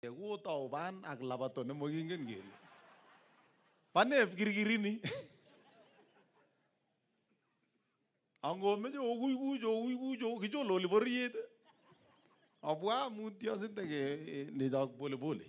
Ku tau ban ak labaton mo gingen gel. Pane girgirini. Ango mejo gujo kijo loli boriet. Abwa mutio sitege ni dag pole pole.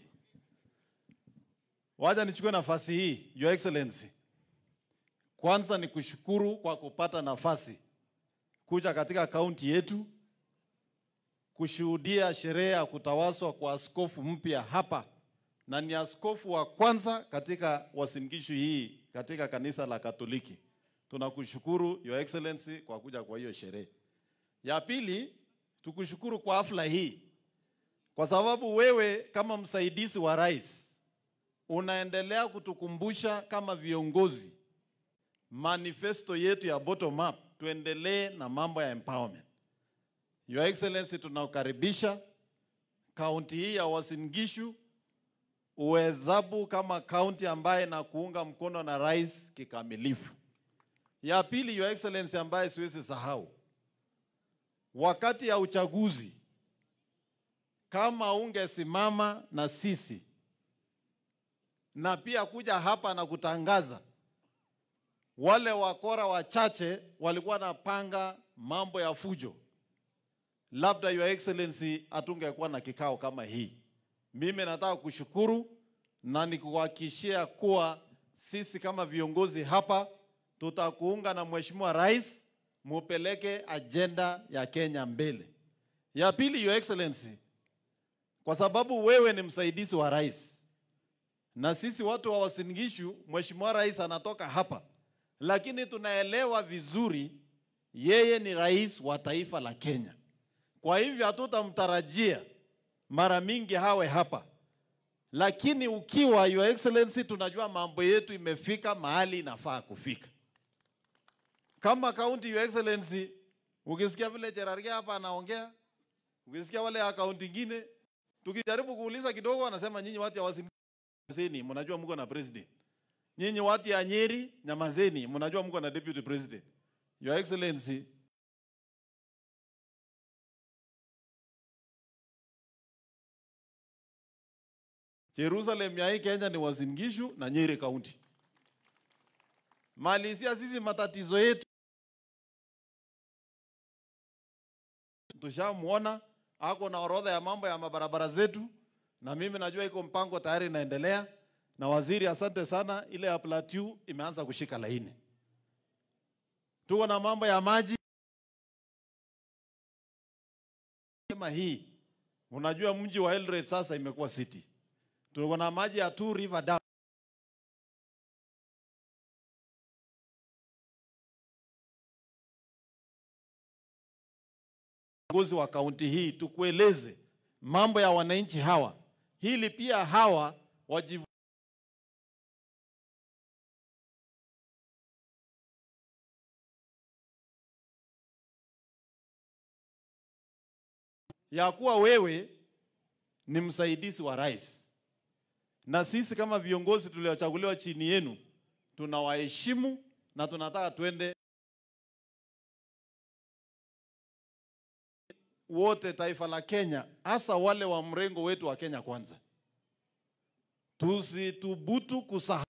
Wacha nichukue nafasi hii, Your Excellency. Kwanza ni kushukuru kwa kupata nafasi kuja katika kaunti yetu kushuhudia sherehe ya kutawaswa kwa askofu mpya hapa, na ni askofu wa kwanza katika Uasin Gishu hii katika kanisa la Katoliki. Tunakushukuru Your Excellency kwa kuja kwa hiyo sherehe. Ya pili, tukushukuru kwa hafla hii kwa sababu wewe kama msaidizi wa rais unaendelea kutukumbusha kama viongozi manifesto yetu ya bottom up, tuendelee na mambo ya empowerment. Your Excellency, tunakukaribisha kaunti hii ya Uasin Gishu uwezabu kama kaunti ambaye na kuunga mkono na rais kikamilifu. Ya pili, Your Excellency, ambaye siwezi sahau, wakati ya uchaguzi kama ungesimama na sisi na pia kuja hapa na kutangaza, wale wakora wachache walikuwa napanga mambo ya fujo, labda Your Excellency hatungekuwa na kikao kama hii. Mimi nataka kushukuru na nikuhakikishia kuwa sisi kama viongozi hapa tutakuunga na Mheshimiwa Rais mupeleke agenda ya Kenya mbele. Ya pili, Your Excellency, kwa sababu wewe ni msaidizi wa rais na sisi watu wa Uasin Gishu, Mheshimiwa Rais anatoka hapa, lakini tunaelewa vizuri yeye ni rais wa taifa la Kenya. Kwa hivyo hatutamtarajia mara mingi hawe hapa, lakini ukiwa Your Excellency, tunajua mambo yetu imefika mahali inafaa kufika. Kama kaunti, Your Excellency, ukisikia vile Cherargei hapa anaongea, ukisikia wale akaunti ingine, tukijaribu kuuliza kidogo wanasema nyinyi watu ya Uasin Gishu mnajua mko na president. Nyinyi watu ya Nyeri nyamazeni, mnajua mko na deputy president. Your Excellency, Jerusalem ya hii Kenya ni Uasin Gishu na Nyeri County. Malisia sisi matatizo yetu tushamuona, ako na orodha ya mambo ya mabarabara zetu, na mimi najua iko mpango tayari inaendelea. Na waziri, asante sana, ile ya Plateau imeanza kushika laini. Tuko na mambo ya maji kama hii. Unajua mji wa Eldoret sasa imekuwa city. Tuko na maji ya Two River Dam. Viongozi wa kaunti hii tukueleze mambo ya wananchi hawa, hili pia hawa wajivu ya kuwa wewe ni msaidizi wa rais, na sisi kama viongozi tuliochaguliwa chini yenu tunawaheshimu na tunataka tuende wote taifa la Kenya, hasa wale wa mrengo wetu wa Kenya Kwanza. Tusitubutu kusahau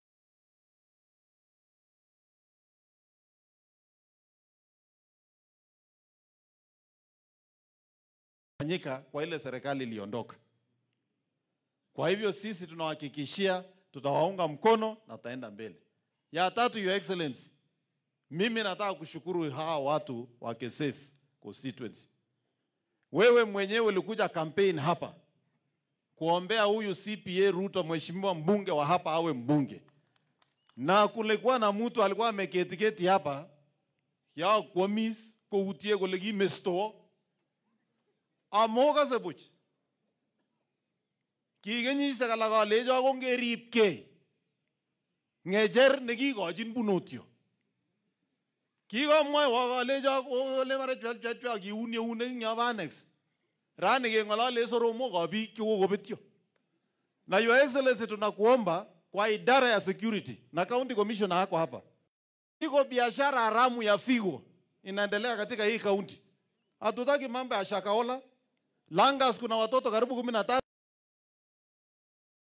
kwa ile serikali iliondoka. Kwa hivyo sisi tunawahakikishia tutawaunga mkono na tutaenda mbele. Ya tatu, Your Excellency, mimi nataka kushukuru hawa watu wa Kesesi constituency. Wewe mwenyewe ulikuja campaign hapa kuombea huyu CPA Ruto, mheshimiwa mbunge wa hapa, awe mbunge. Na kulikuwa na mtu alikuwa ameketi hapa ya komis ko utie ko legi mesto amoga sebuch kigenyi se kala kale jo ko ngeripke ngejer nekikojin bunotyo kikomwa wa kale jo ko le mare chwa kiuni une nyabanex rani kengolole soromo ko biik kokobetyo. Na Your Excellency, tunakuomba kwa idara ya security na county commissioner hako hapa, iko biashara haramu ya figo inaendelea katika hii county. Hatutaki mambo ya Shakahola Langas, kuna watoto karibu 13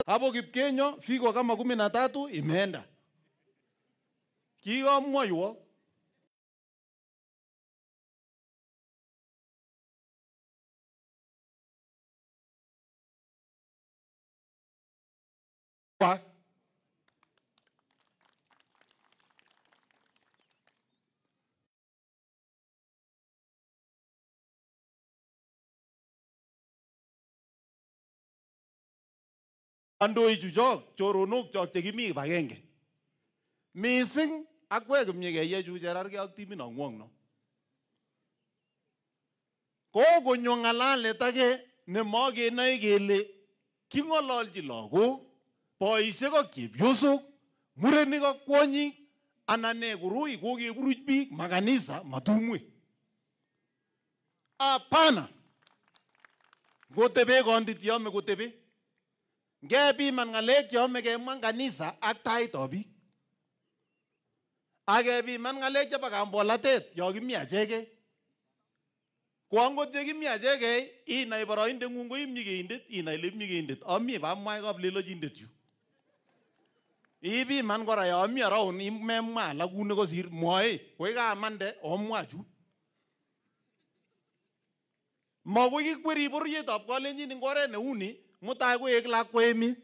Hapo Kipkenyo fiko kama 13 imeenda. Kikamwaiwo pa andoi chuchok choronok chok chekimi kibagenge mising akwe kimye keye chu Cherargei ak timit nongwong no kokonyo ng'alalet age nemokenoe kele king'ololji lagok, boisiek ak chepyosok, murenik ak kwonyik anan ne koroi kokeburuch biik makanisa matumwek. Hapana, ngotebe kondit yome kotebe, ngepiman ng'alek cheyome kemwa kanisa ak taitab biik, akepiman ng'alek chebo kambolatet yo kimi achegei. Ko angot ye kimi achegei inai boroindeng'ung ko imnyigeindet, inai ile imnyigeindet ami bamwai kaplelochindet yu. Ipiman kora yo ami around memwa alak kuni kosir mwoe koi kamande omwa chu. Makoi kikweri bororietab kalenjin eng oret neuni mutai koek lakwa emet.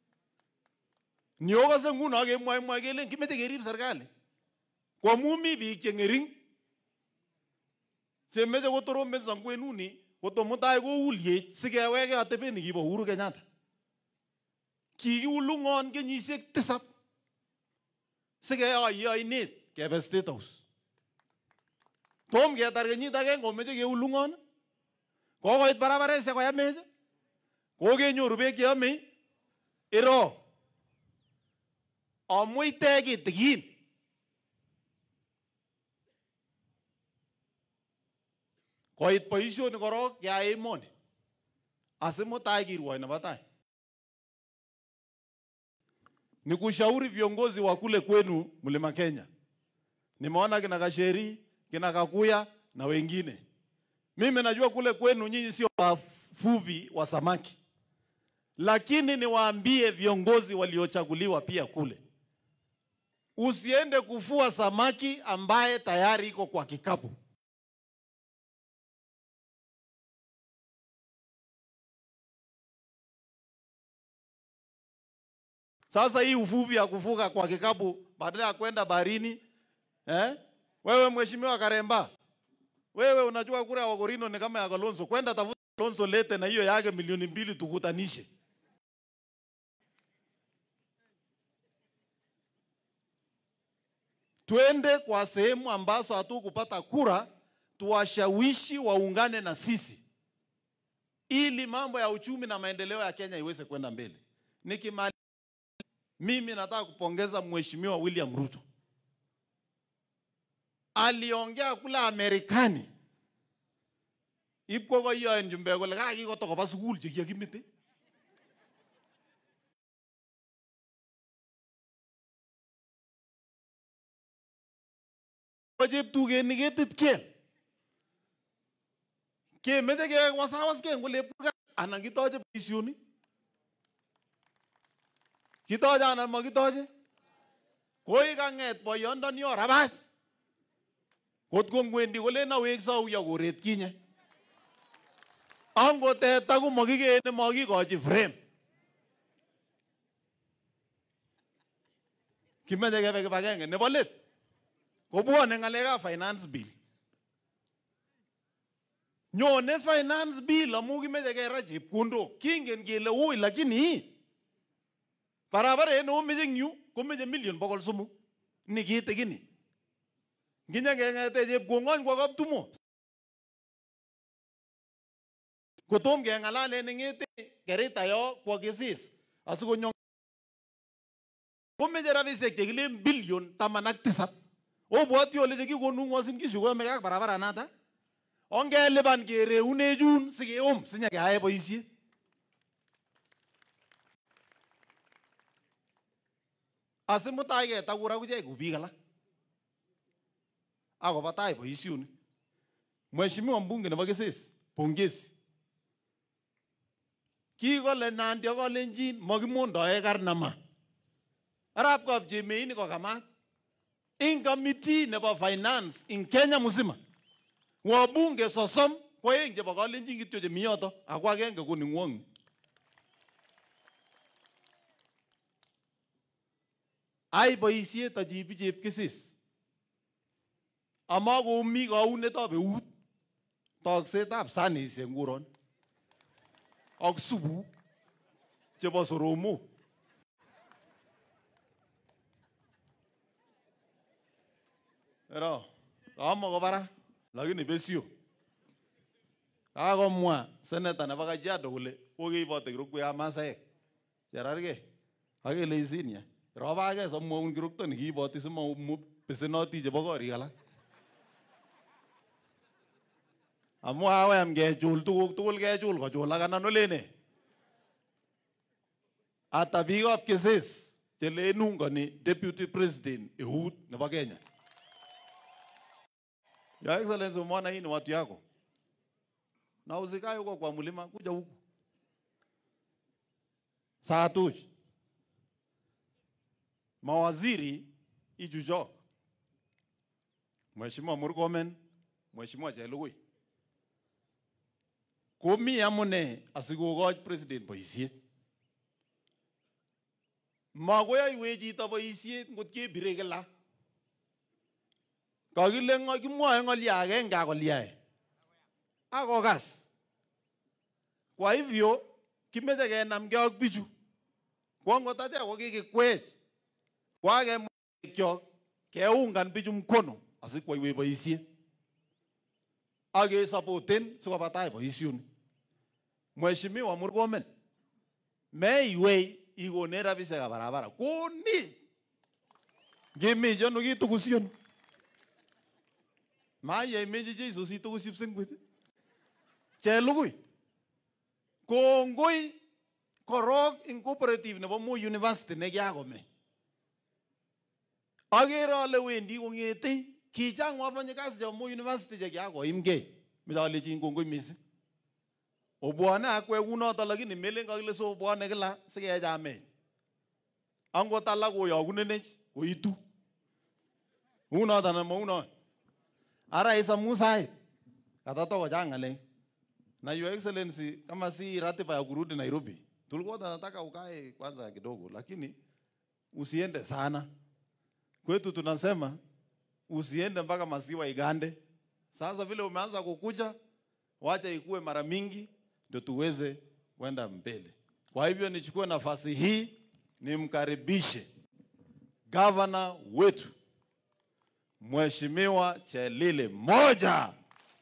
Ni okose nguno kemwoe kelen kimeche kerib serikali. Ko amu mi biik che ng'ering chemeche kotorombenso kwenuni koto mutai koulyech sikeweke atebet nekibo Uhuru Kenyatta. Kikiulung'on kenyisiek 7 sikeyoe oinet kebe State House. Tom ketar kenyit agenge komeche keulung'on, kokoit barabaresiek koyamech, kokenyoru beek cheyomei, iro amuite kitikin koit boisioni korok keyai emoni asimutai kirwoi nebo tai. Ni kushauri viongozi wa kule kwenu Mlima Kenya. Nimeona kina Gasheri, kina Kakuya na wengine. Mimi najua kule kwenu nyinyi sio wavuvi wa samaki. Lakini niwaambie viongozi waliochaguliwa pia kule, usiende kufua samaki ambaye tayari iko kwa kikapu. Sasa hii uvuvi ya kufuga kwa kikapu badala ya kwenda baharini, wewe mheshimiwa Karemba, wewe unajua kura ya Wakorino ni kama ya Kalonzo, kwenda tafuta Kalonzo lete na hiyo yake 2 milioni tukutanishe. Twende kwa sehemu ambazo hatukupata kura, tuwashawishi waungane na sisi ili mambo ya uchumi na maendeleo ya Kenya iweze kwenda mbele. Nikimaliza, mimi nataka kupongeza Mheshimiwa William Ruto. Aliongea kula Amerikani. Ipko ko yoen jumbe kole kakikotokoba sukul chekikimite. Cheptuget ketit kel. Kemeche kewasawaske ngole purga anan kitoche boisioni. Kitoche anan makitoche. Koi kang'et boyondoni orabach. Kotko ngwendi kole naweksa uya koret kinye. Angoteta ko makikene makikochi frame. Kimeche kebe kibagenge nebo let. Kobwone ng'alekab finance bill. Nyone finance bill amu kimeche kera chepkondok. Kingen kele ui lakini barabaret neomeche eng yu komeche 1,300,000. Ni kitigini. Nginya keng'ete chepkong'ony kwa Kaptumo. Kotom keng'alalen ng'ete Kerita yo kwa Kisis asikonyo. Komeche rabisiek chekilen bilion 17. Obwoti ole chekikonu Uasin Gishu koyome ak barabara nata. Ongeliban kereune chun sikeom sinyekeyae boisiet. Asimutai ketakur akuchek kou biik alak. Akoba tai boisioni. Mheshimiwa mbunge nebo Kisis, pongezi. kikole Nandi ak Kalenjin makimondoe karnama. Arap Kapchemei ni kokamat in committee nebo finance in Kenya mzima. Wabunge 30 ko aeng chebo Kalenjin kityo chemi yoto ako agenge ko ningwong. Ai boisiet achibi chepkisis. Ama komi kaunetab eut toksetab sanisiek nguron. Ak subu chebo soromo. Ero, kama ko bara lakini besio. Kakomwa seneta nebo Kajiado kole kokeibote kirokwekab Masaek. Cherargei. Akele isinia. Robage somwaun kirokto ni kiiboti simabesenoti chebo korik alak. Amu awem kechul tuguk tugul kechul kochulak anan olene. Ata biikab keses chelenungani deputy president eut nebo Kenya. Your Excellency, umeona hii ni watu yako. Na usikae huko kwa mlima, kuja huku. Saa tuj. Mawaziri ijujo. Mheshimiwa Murkomen, Mheshimiwa Chelugui. Komi amune asikokoch president boisiet. Makoyoiwe chito boisiet ngot kebire kila. Kakile kimwoe ng'olyo agenge akolyae. Akokas. Kwa hivyo kimeche kenamgei ak bichu. Kwa ngot ache ko kikikwech. Kwa kemwekyo keungan bichu mkono asikwaiwe boisiet. Ake supporten sikoba tai boisioni. Mheshimiwa Murkomen, meiwei ikone rabisiekab barabara. Koni. Ngemi jono kitukusion. Maya imeji Jesu situkusip singwit. Chelugui. Kongoi korok in cooperative nebo Moi University nekiakome. Akere ale wendi kong'ete kichang wafanyikazi chebo Moi University chekiakoimgei. Mechalechin kongoi mising. Obwane akwek kunoto lakini melen kakile so obwane kila sikechamech. Angot alak koyokunenech koitu. Unoto na maunoto. Ara isa Musai katato kochang ng'alek. Na Your Excellency, kama si ratiba ya kurudi Nairobi, tulikuwa tunataka ukae kwanza kidogo, lakini usiende sana. Kwetu tunasema usiende mpaka maziwa igande. Sasa vile umeanza kukuja, wacha ikue mara mingi ndio tuweze kwenda mbele. Kwa hivyo nichukue nafasi hii nimkaribishe gavana wetu Mheshimiwa Chelile. 1,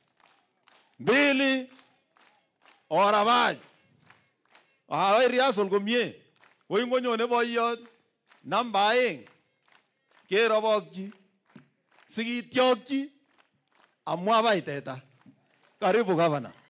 2, orabaj. Awai riasol komie. Woi ngonyone boiyot namba 2 kerobokchi sikityokchi amwa bai teta. Karibu gavana.